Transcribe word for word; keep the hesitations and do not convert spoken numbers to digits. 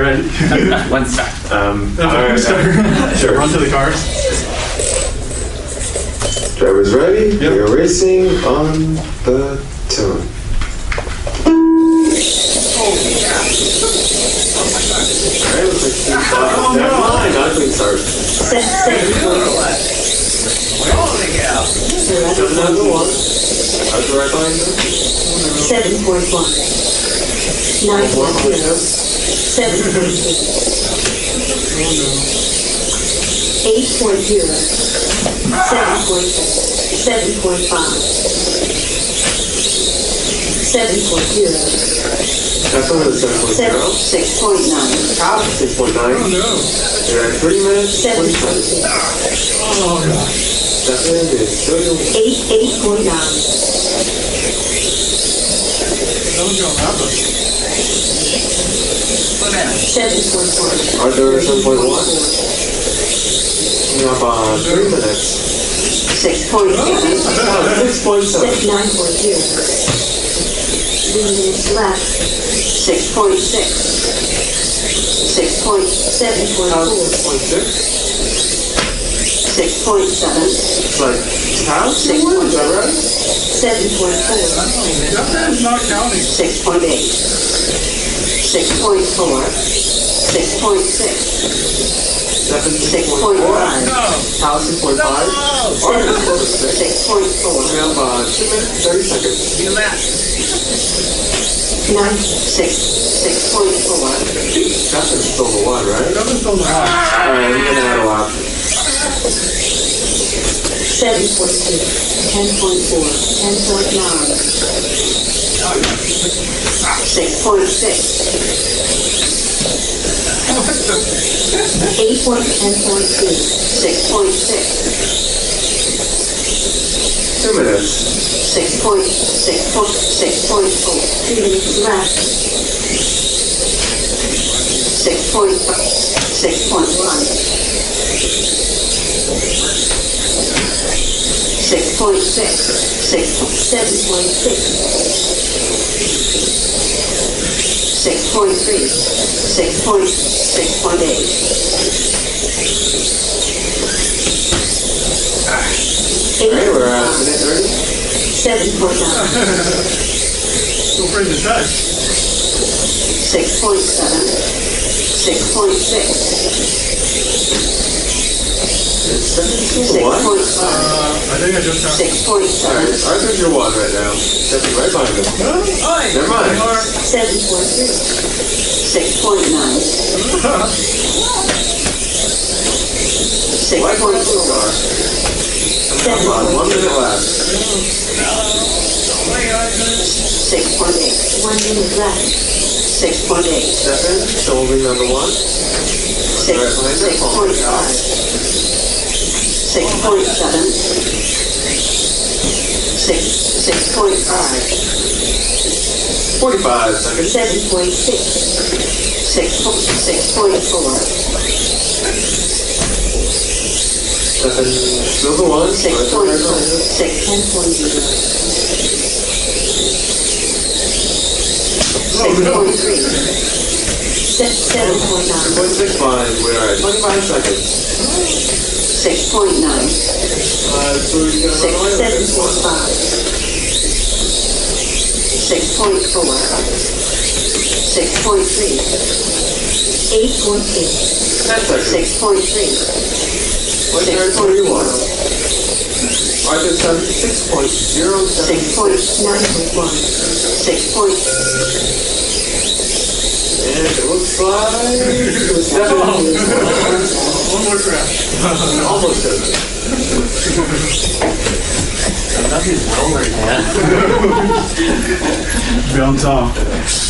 ready. One star. Um, All all right, right, sure. Run to the cars. Drivers ready? Yep. We're racing on the tune. Alright, looks like Steve Fox. Oh, no. Never mind, not a clean start. Seven, seven point one. Seven out of the one. How's the right line go? Seven point one. Nine Four point point zero. two. Seven point two. Eight point zero. Seven point seven. Seven point five. Seven point zero. That's over the seven point Seven, zero. six point nine. Top six point nine. Oh no. You're at three minutes. Seven twenty point seconds. six. Oh gosh. Definitely is. Show you. Eight, eight point nine. Someone's gonna wrap us. Seven point one. Arthur, seven point one. Coming up on three minutes. Six point seven. Oh, six point seven. Nine point zero. Three minutes left. Six point six. Six point seven point Top four. six point six. Six point seven. It's like, top Six six point is that right? Seven point four. That's not counting. Six point eight. Six point four. Six point six. Seven, Six six point point four. five. Top six point five. Arthur, four point six. Six point four. Coming up on two minutes, thirty seconds. Nine. Six. Six point four. Justin's still the one, right? That was so loud. Alright, we're gonna add a lap. Seven point two. Ten point four. Ten point nine. Six point six. Eight point ten point two. Six point six. Two minutes. Six point six point six point four. Two minutes left. Six point six point one. Six point six. Six seven point six. Six point three. Six point six point eight. Alright, we're at minute thirty. Seven point nine. So afraid to touch. Six point seven. Six point six. Six Six one. point five. Uh, I think I just counted. Six point seven. Alright, Arthur's your one right now. Stepping right behind him. Never mind. Seven point three. Six point nine. Six White point point two four. car. Come on, one minute left. Six point eight. One minute left. Six point eight. Stefan, still holding number one. Six, Right behind six her. point five. Six point seven. Six, six point five. Forty-five seconds. Seven point six. Six, po- six point four. Stefan, still the one. Six Arthur point right four. behind him. Six, ten point zero. Oh, Six no. point three. Six, seven point Two nine. point six five. We're at twenty-five seconds. Six point nine. Uh, so you got Six, another one. seven Six point one. five. Six point four. Six point three. Eight point eight. Ten seconds. Six point three. One Six third, point forty-one. one. Arthur seven six point zero seven. Six point nine point one. Six point. And it looks like it was seven. One more crash. Almost seven. Nothing's wrong right now. Be on top.